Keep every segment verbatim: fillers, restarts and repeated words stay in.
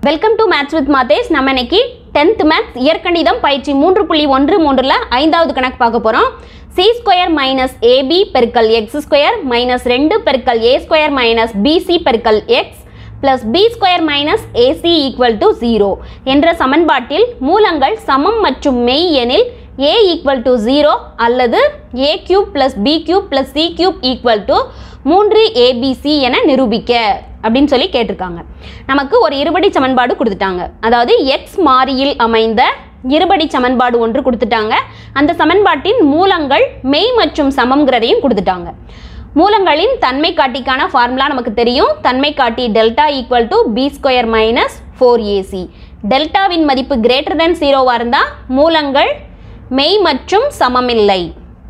Welcome to maths with Mathesh. நம்ம இன்னைக்கு tenth maths இயற்கணிதம் பயிற்சி மூன்று புள்ளி ஒன்று மூன்றுல ஐந்தாவது கணக்கு பார்க்க போறோம். சி ஸ்கொயர் மைனஸ் ஏபி பெருக்கல் எக்ஸ் ஸ்கொயர் மைனஸ் ரெண்டு பெருக்கல் ஏ ஸ்கொயர் மைனஸ் பிசி பெருக்கல் X plus B square minus AC equal to zero என்ற சமன்பாட்டில் மூலங்கள் சமம் மற்றும் மெய் எனில் a ஈக்குவல் டு ஜீரோ அல்லது a cube plus B cube plus C cube equal to மூன்று ஏபிசி என நிரூபிக்க அப்படின்னு சொல்லி கேட்டிருக்காங்க. நமக்கு ஒரு இருபடி சமன்பாடு கொடுத்துட்டாங்க. அதாவது எக்ஸ் மாறியில் அமைந்த இருபடி சமன்பாடு ஒன்று கொடுத்துட்டாங்க. அந்த சமன்பாட்டின் மூலங்கள் மெய் மற்றும் சமம்ங்கிறதையும் கொடுத்துட்டாங்க. மூலங்களின் தன்மை காட்டிக்கான ஃபார்முலா நமக்கு தெரியும். தன்மை காட்டி delta equal to B square minus four AC. டெல்டாவின் மதிப்பு கிரேட்டர் தென் ஜீரோவாக இருந்தால் மூலங்கள் மெய் மற்றும் சமமில்லை.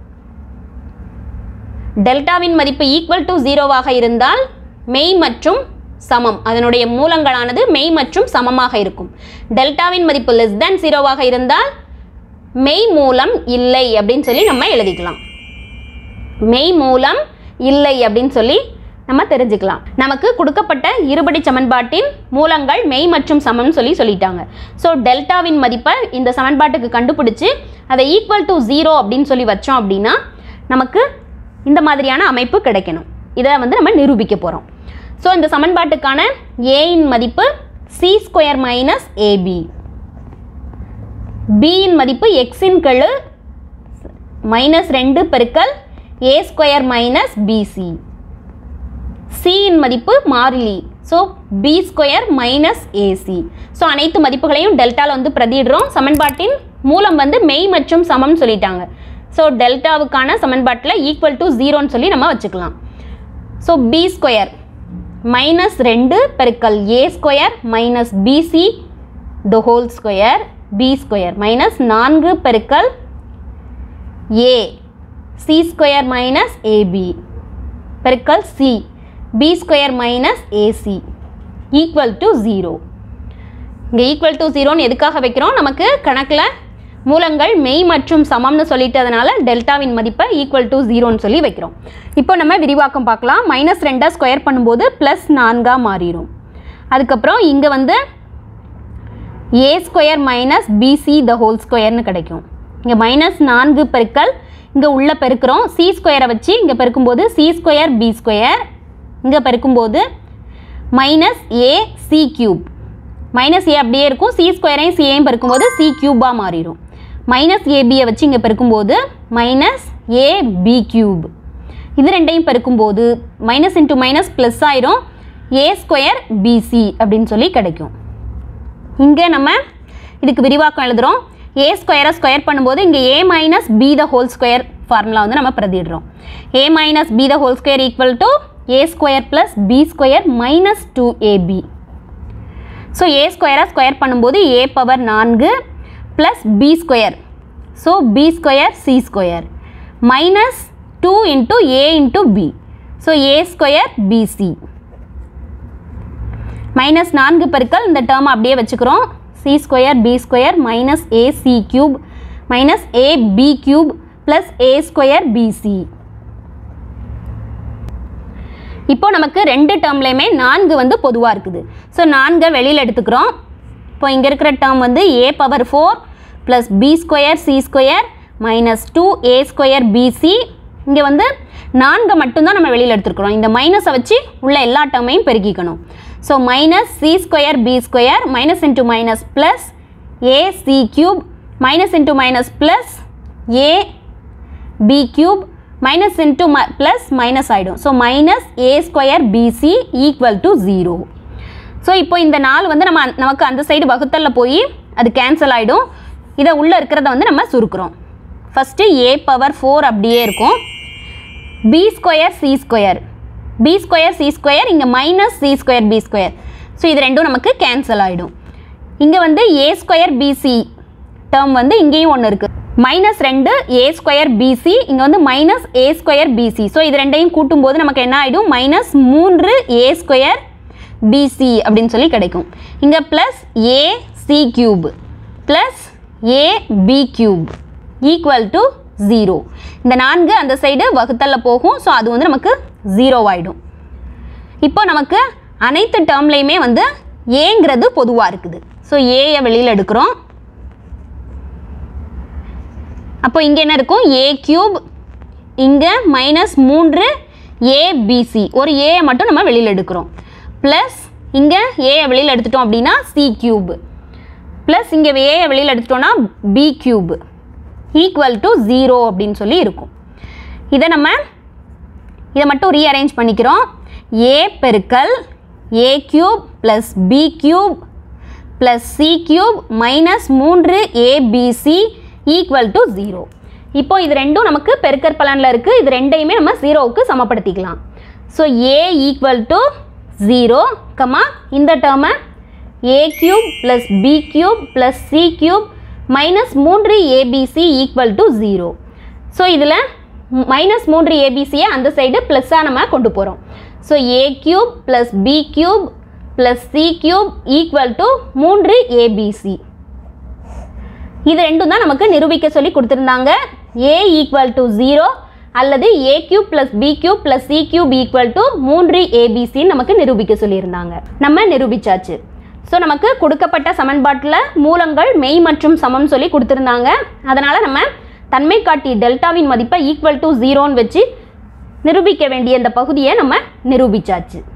டெல்டாவின் மதிப்பு ஈக்குவல் டு ஜீரோவாக இருந்தால் மெய் மற்றும் சமம், அதனுடைய மூலங்களானது மெய் மற்றும் சமமாக இருக்கும். டெல்டாவின் மதிப்பு லெஸ் தேன் ஜீரோவாக இருந்தால் மெய் மூலம் இல்லை அப்படின்னு சொல்லி நம்ம எழுதிக்கலாம். மெய் மூலம் இல்லை அப்படின்னு சொல்லி நம்ம தெரிஞ்சுக்கலாம். நமக்கு கொடுக்கப்பட்ட இருபடி சமன்பாட்டின் மூலங்கள் மெய் மற்றும் சமம்னு சொல்லி சொல்லிட்டாங்க. ஸோ டெல்டாவின் மதிப்பை இந்த சமன்பாட்டுக்கு கண்டுபிடிச்சு அதை ஈக்குவல் டு ஜீரோ அப்படின்னு சொல்லி வச்சோம் அப்படின்னா நமக்கு இந்த மாதிரியான அமைப்பு கிடைக்கணும். இதை வந்து நம்ம நிரூபிக்க போகிறோம். ஸோ இந்த சமன்பாட்டுக்கான ஏயின் மதிப்பு சி ஸ்கொயர் மைனஸ் ஏபி, பியின் மதிப்பு எக்ஸின் கெழு மைனஸ் ரெண்டு பெருக்கல் ஏ ஸ்கொயர் மைனஸ் பிசி, சியின் மதிப்பு மாறிலி so B square minus AC. So அனைத்து மதிப்புகளையும் டெல்டாவில் வந்து பிரதிடுறோம். சமன்பாட்டின் மூலம் வந்து மெய் மற்றும் சமம் சொல்லிட்டாங்க. ஸோ டெல்டாவுக்கான சமன்பாட்டில் ஈக்குவல் டு ஜீரோன்னு சொல்லி நம்ம வச்சுக்கலாம். ஸோ பி ஸ்கொயர் மைனஸ் ரெண்டு பெருக்கல் A square minus BC the whole square, B square minus நான்கு பெருக்கல் A C square minus AB பெருக்கல் C B square minus AC equal to zero. இங்கே ஈக்குவல் டு ஜீரோன்னு எதுக்காக வைக்கிறோம்? நமக்கு கணக்கில் மூலங்கள் மெய் மற்றும் சமம்னு சொல்லிட்டதுனால டெல்டாவின் மதிப்பை ஈக்குவல் டு ஜீரோன்னு சொல்லி வைக்கிறோம். இப்போ நம்ம விரிவாக்கம் பார்க்கலாம். மைனஸ் ரெண்டை ஸ்கொயர் பண்ணும்போது ப்ளஸ் நான்காக மாறிடும். அதுக்கப்புறம் இங்கே வந்து A square minus BC the whole ஸ்கொயர்னு கிடைக்கும். இங்கே மைனஸ் நான்கு பெருக்கல் இங்கே உள்ளே பெருக்கிறோம். சி ஸ்கொயரை வச்சு இங்கே பெருக்கும்போது சி ஸ்கொயர் பி ஸ்கொயர், இங்கே பெருக்கும்போது minus A C cube, minus A அப்படியே இருக்கும். சி ஸ்கொயரையும் சியையும் பெருக்கும்போது சி கியூபாக மாறிடும். மைனஸ் ஏபியை வச்சு இங்கே பெருக்கும்போது மைனஸ் ஏ பி கியூப், இது ரெண்டையும் பெருக்கும்போது மைனஸ் இன்ட்டு மைனஸ் ப்ளஸ் ஆயிரும், ஏ ஸ்கொயர் பிசி அப்படின்னு சொல்லி கிடைக்கும். இங்கே நம்ம இதுக்கு விரிவாக்கம் எழுதுகிறோம். ஏ ஸ்கொயரை ஸ்கொயர் பண்ணும்போது இங்கே A minus B the whole square formula வந்து நம்ம பிரதிடுறோம். A minus B the whole square equal to A square plus B square minus two AB. So A ஸ்கொயரை ஸ்கொயர் பண்ணும்போது ஏ பவர் நான்கு plus B square, so B square C square minus two into A into B, so A square BC minus நான்கு பெருக்கல் இந்த term அப்படியே வச்சுக்கிறோம். C square B square minus A C cube minus A B cube plus A square BC. இப்போ நமக்கு ரெண்டு டேர்ம்லையுமே நான்கு வந்து பொதுவாக இருக்குது. ஸோ நான்கை வெளியில் எடுத்துக்கிறோம். இப்போ இங்கே இருக்கிற டேர்ம் வந்து A power four plus B square C square minus two A square BC. இங்கே வந்து நான்கு மட்டும்தான் நம்ம வெளியில் எடுத்துருக்குறோம். இந்த மைனஸை வச்சு உள்ள எல்லா டேர்மையும் பெருக்கிக்கணும். So minus C square B square minus into minus plus A C cube minus into minus plus A B cube minus into ம ப்ளஸ் மைனஸ் ஆகிடும். So minus A square BC equal to zero. So இப்போ இந்த நாலு வந்து நம்ம நமக்கு அந்த side வகுத்தலில் போய் அது கேன்சல் ஆகிடும். இதை உள்ளே இருக்கிறத வந்து நம்ம சுருக்கிறோம். ஃபஸ்ட்டு ஏ பவர் ஃபோர் அப்படியே இருக்கும். B square C square, B square C square இங்கே minus C square B square, so இது ரெண்டும் நமக்கு கேன்சல் ஆகிடும். இங்கே வந்து ஏ ஸ்கொயர் பிசி டேர்ம் வந்து இங்கேயும் ஒன்று இருக்குது. மைனஸ் ரெண்டு ஏ ஸ்கொயர் பிசி, இங்கே வந்து minus A square BC. So இது ரெண்டையும் கூட்டும்போது நமக்கு என்ன ஆகிடும்? மைனஸ் மூன்று ஏ ஸ்கொயர் பிசி அப்படின்னு சொல்லி கிடைக்கும். இங்கே plus A C cube plus A B cube equal to zero. இந்த நான்கு அந்த சைடு வகுத்தலில் போகும். ஸோ அது வந்து நமக்கு ஜீரோ ஆகிடும். இப்போ நமக்கு அனைத்து டேர்ம்லையுமே வந்து ஏங்கிறது பொதுவாக இருக்குது. ஸோ ஏயை வெளியில் எடுக்கிறோம். அப்போ இங்கே என்ன இருக்கும்? ஏ கியூப், இங்கே மைனஸ் மூன்று ஏபிசி, ஒரு ஏயை மட்டும் நம்ம வெளியில் எடுக்கிறோம். ப்ளஸ் இங்கே ஏயை வெளியில் எடுத்துட்டோம் அப்படின்னா சி கியூப், ப்ளஸ் இங்கே ஏயை வெளியில் எடுத்துட்டோம்னா B cube equal to zero அப்படின்னு சொல்லி இருக்கும். இதை நம்ம இதை மட்டும் ரீஅரேஞ்ச் பண்ணிக்கிறோம். ஏ பெருக்கல் A cube plus B cube plus C cube minus மூன்று ஏபிசி ஈக்குவல் டு ஜீரோ. இப்போ இது ரெண்டும் நமக்கு பெருக்கற் பலனில் இருக்குது. இது ரெண்டையுமே நம்ம ஜீரோவுக்கு சமப்படுத்திக்கலாம். So A equal to zero, comma இந்த டேர்மை A cube plus B cube plus C cube minus மூன்று ABC equal to zero. So இதில் மைனஸ் மூன்று ஏபிசியை அந்த சைடு ப்ளஸ்ஸாக நம்ம கொண்டு போகிறோம். So A cube plus B cube plus C cube equal to மூன்று ஏபிசி. இது ரெண்டும் தான் நமக்கு நிரூபிக்க சொல்லி கொடுத்துருந்தாங்க. ஏ ஈக்குவல் டு ஜீரோ அல்லது A cube plus B cube plus C cube equal to மூன்று ஏபிசின்னு நமக்கு நிரூபிக்க சொல்லியிருந்தாங்க. நம்ம நிரூபிச்சாச்சு. ஸோ நமக்கு கொடுக்கப்பட்ட சமன்பாட்டில் மூலங்கள் மெய் மற்றும் சமம் சொல்லி கொடுத்துருந்தாங்க. அதனால் நம்ம தன்மை காட்டி டெல்டாவின் மதிப்பை ஈக்குவல் டு ஜீரோன்னு வச்சு நிரூபிக்க வேண்டிய இந்த பகுதியை நம்ம நிரூபிச்சாச்சு.